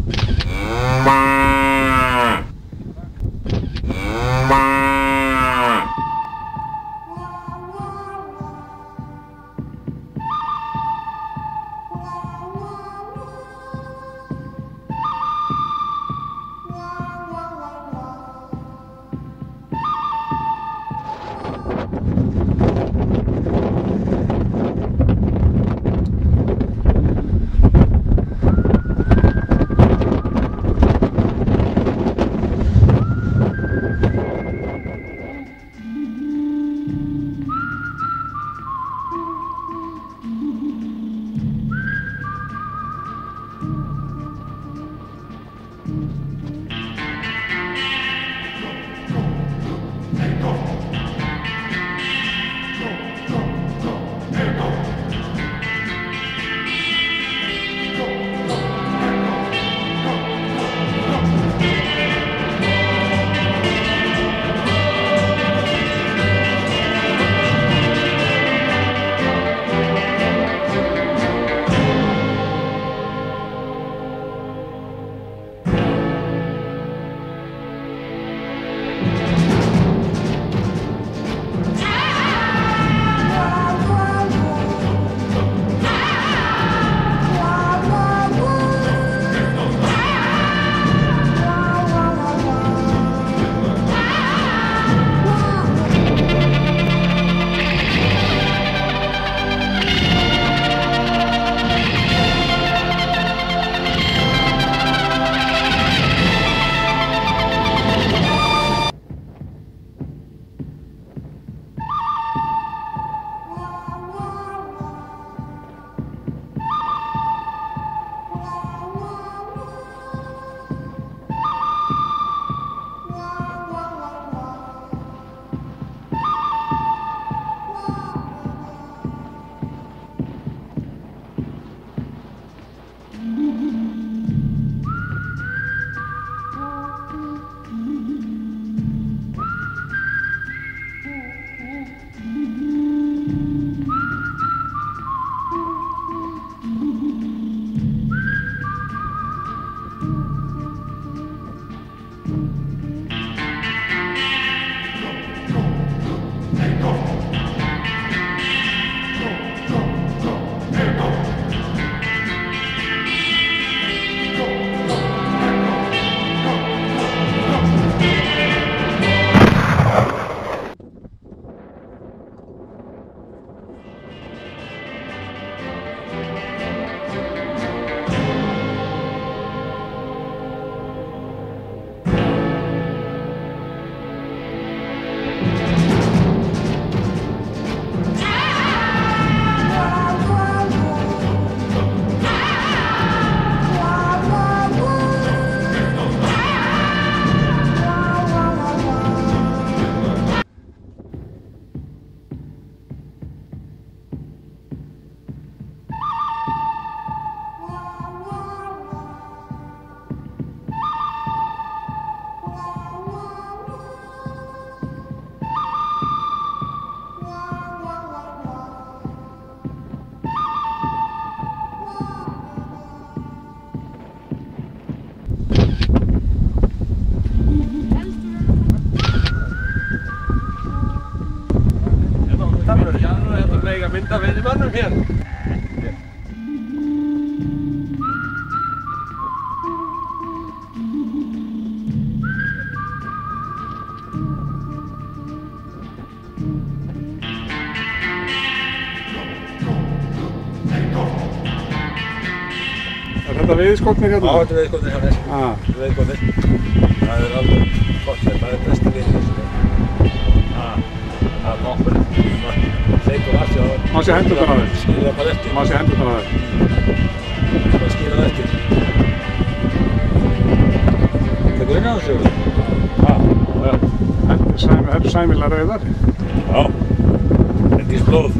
mynda við mannum hér. Er þetta veiðiskotnir hérna? Já, þetta er veiðiskotnir hérna. Þetta er veiðiskotnir. Það er alveg gott hér, það er besti veiðir þessu. Það er toppurinn. Hleypur allt hjá það. Má sé hendurnar á þér. Skýra það bara eftir. Má sé hendurnar á þér. Það skýra það eftir. Tekur inn á þessu? Þetta er sæmilega rauðar. Já. Þetta er blóð.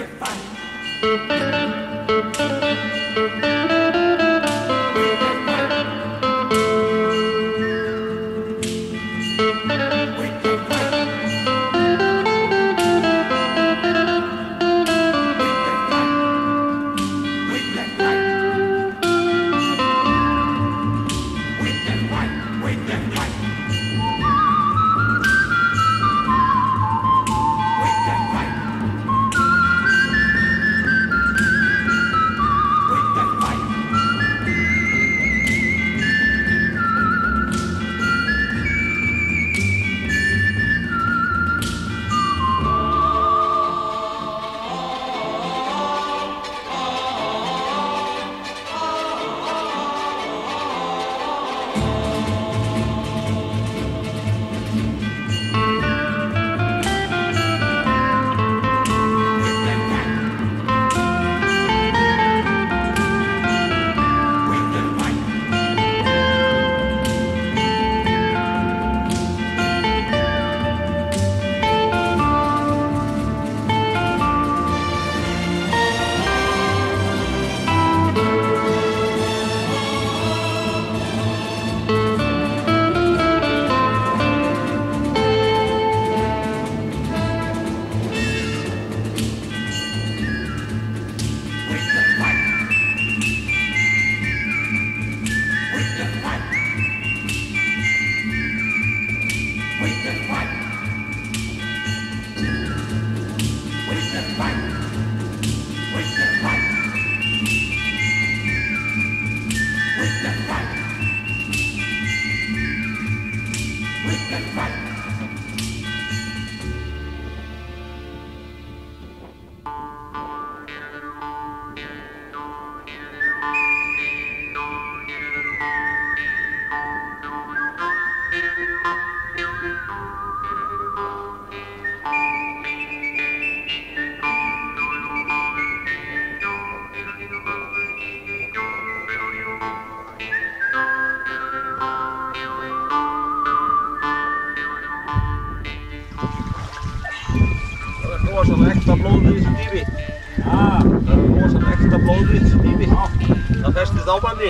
Rosalega ekstra blóð í þessu dýfi. Það er rosalega ekstra blóð í þessu dýfi. Það festist á manni.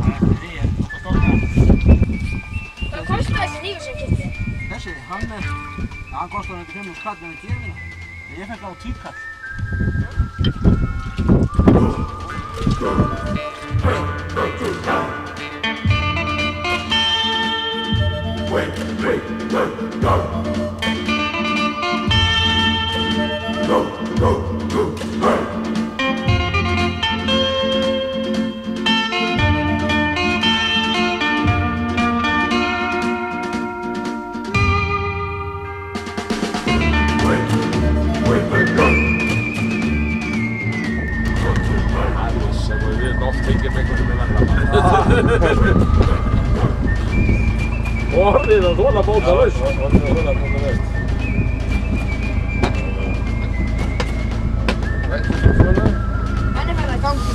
Hvað kostar þessi hnífur sem keypti? Þessi, hann kostar ekki 5.000 kall með gefina. Ég fekk á 10 kall. Orðið að þola bóta laus. Orðið að þola bóta laus. Hann er farið að gangi.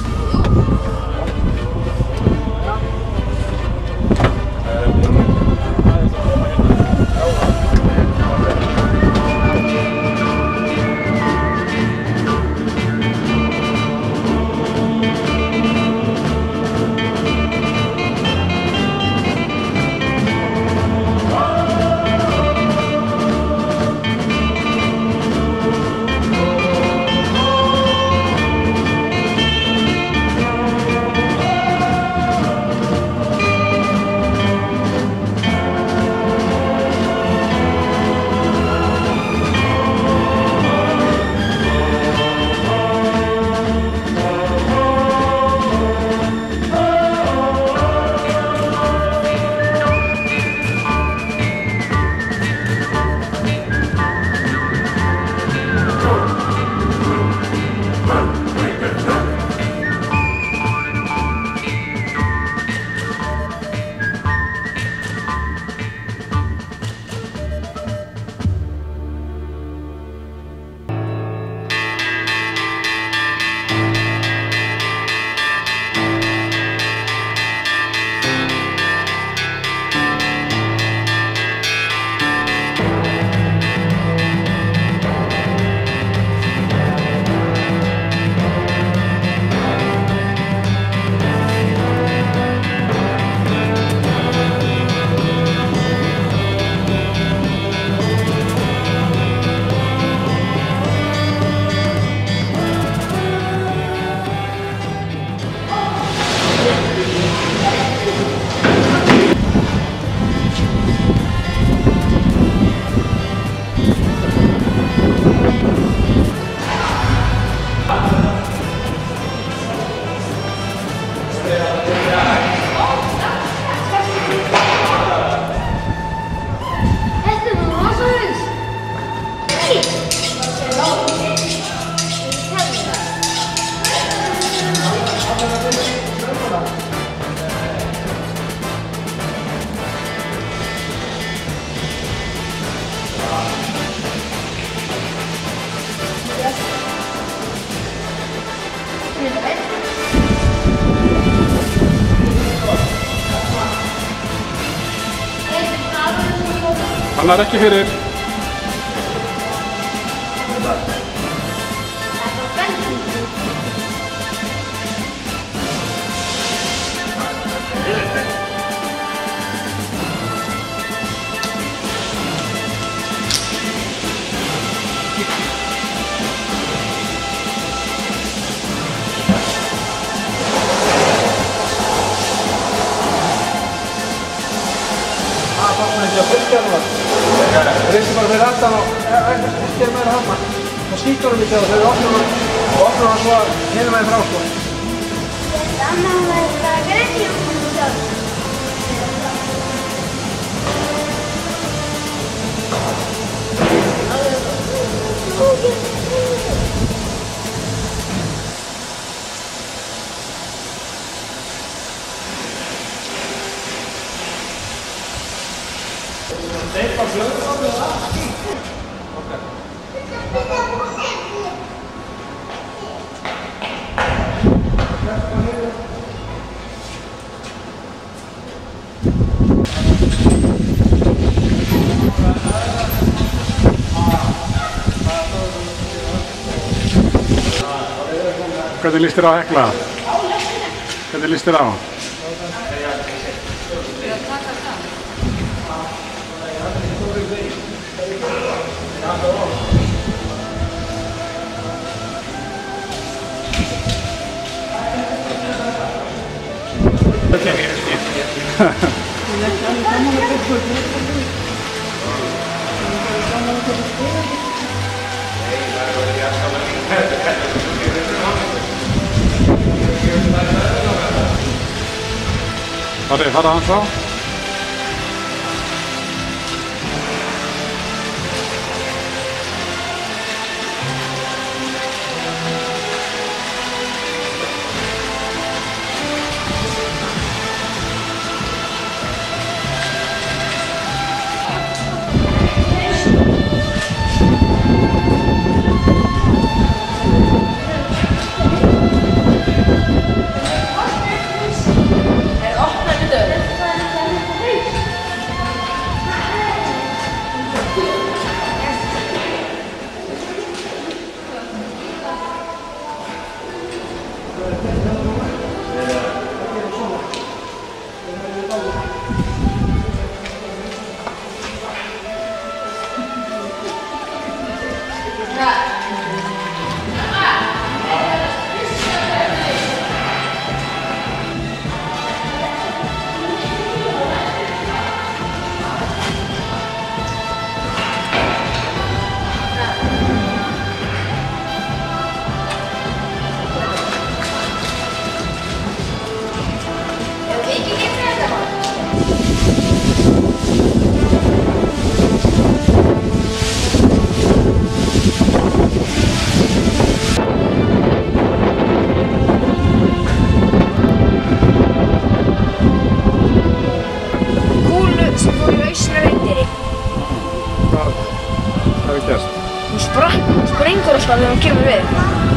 Jú. Hann er ekki fyrir. Reyndi bara fyrir aftan og ekki meira hafna. Það skýtur hann mikið og þau opnar hann svo hinum meginn frá sko. Annað var það greið og sjálf. Hvernig líst þér á Hekla? Hvernig líst þér á? Fara hans á? Springur alltaf þegar hún kemur við.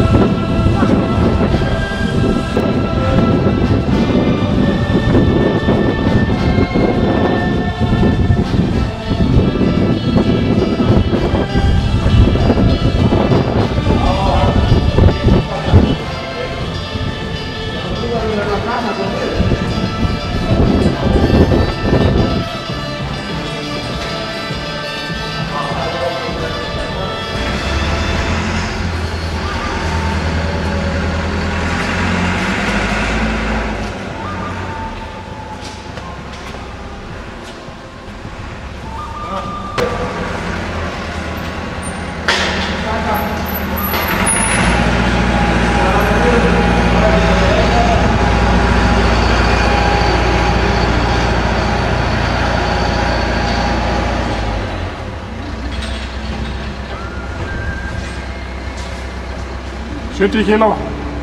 $70 kíló.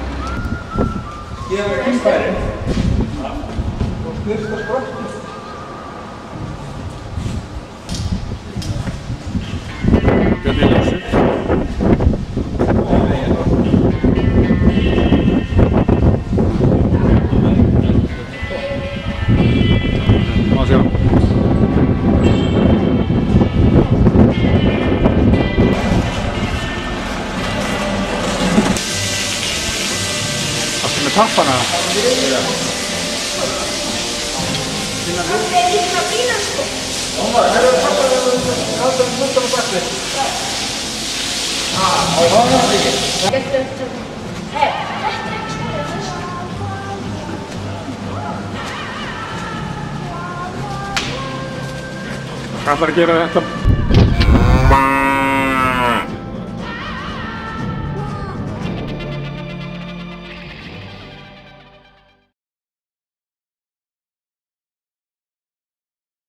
Ég hef kynfærin og styrst og sprott. Björn í ljósið. með tappana. Það er líka bílan sko. Það er kaldar fullt af bakli. Það var það ekki. Þetta er ekki Hvað ætlar að gera þetta